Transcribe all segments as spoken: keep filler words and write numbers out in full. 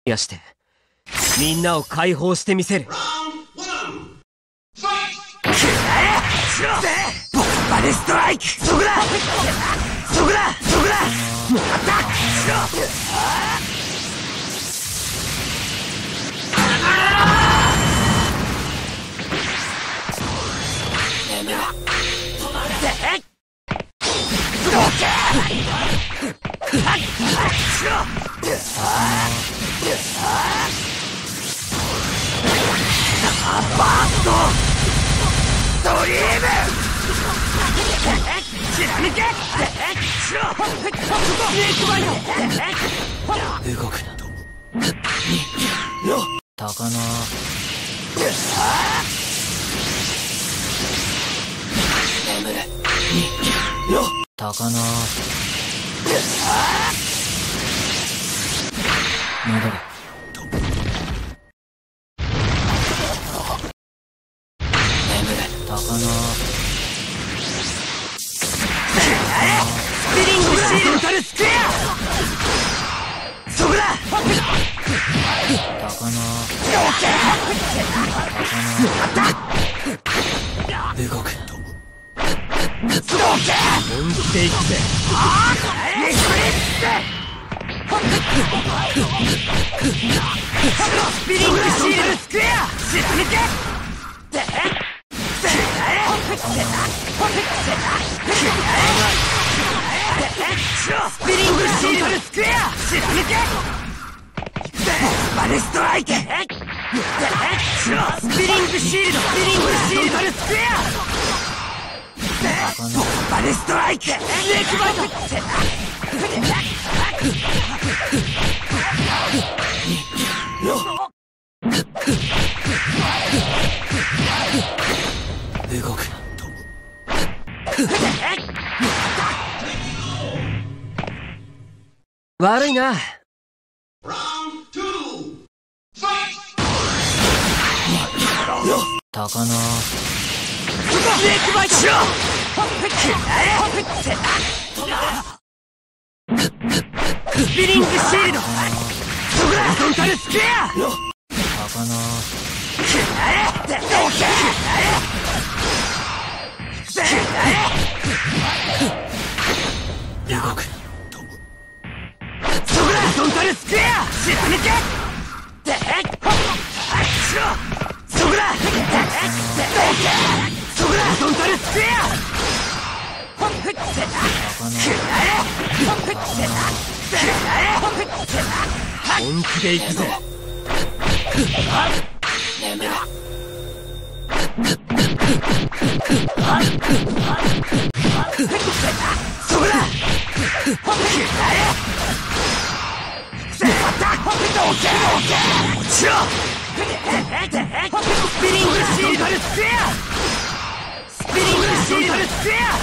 やしてみんなを解放してみせる。ボンバレストライク。そこだそこだそこだ。もうあったバーストドリームきらめけ動くな高菜眠れ高菜戻れ高菜スピリングシールタルスクエアそこだ高菜高菜動く本気でいくぜ。エクリスピリングシールスクエアしらめけスピリングシールスクエアしらめけバレストライクスピリングシールドスピリングシールスクエアバレストライクスネークバイト動く悪いな。高菜スネークバイトスピリングシールドホリゾンタルスクエア高菜動くホリゾンタルスクエアしらめけそこだそこだホリゾンタルスクエア本気でいくぜ。眠れそこだスピリングシールドスクエアスピリングシールドスクエア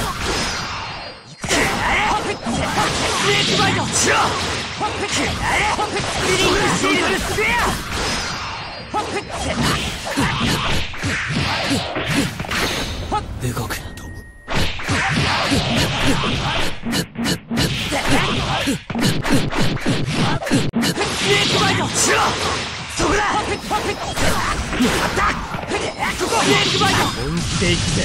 スネークバイトスピリングシールドスクエア動くなスネークバイトそこだ本気でいくぜ。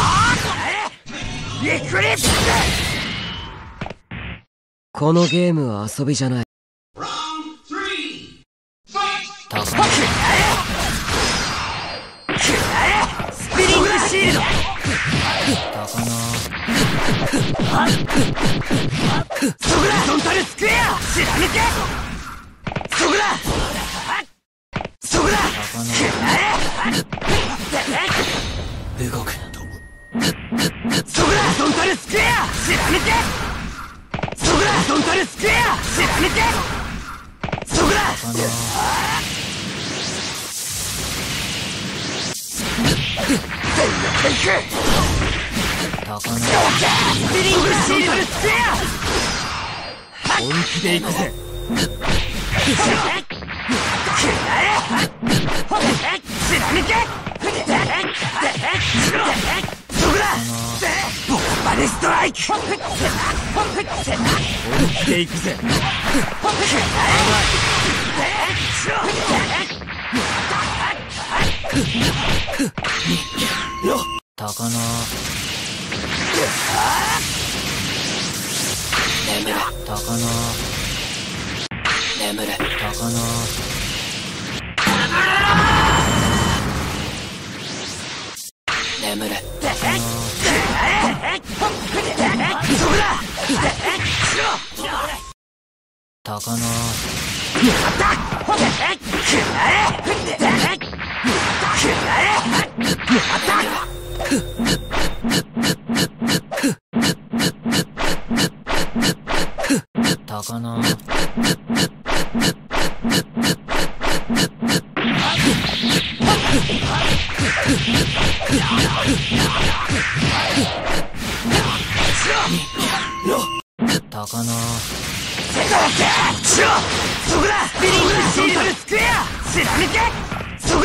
エクリプスこのゲームは遊びじゃない。高菜スピリングシールド高菜そこだホリゾンタルスクエアしらめけそこだそこだ動くそこだホリゾンタルスクエアしらめけそこだホリゾンタルスクエアしらめけそこだ高菜スピリングシールスクエア本気でいくぜ。しらめけそこだボンバレストライク本気でいくぜ。 高菜眠れ高菜眠れ高菜眠れ高菜高菜高菜そこだビリングシールスクエア貫けそこだ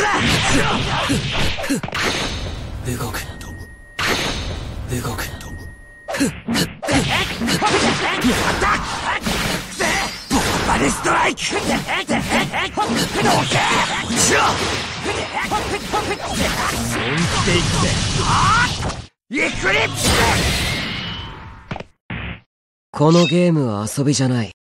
動くなと動くなとボーバルストライクどけイクリプスこのゲームは遊びじゃない。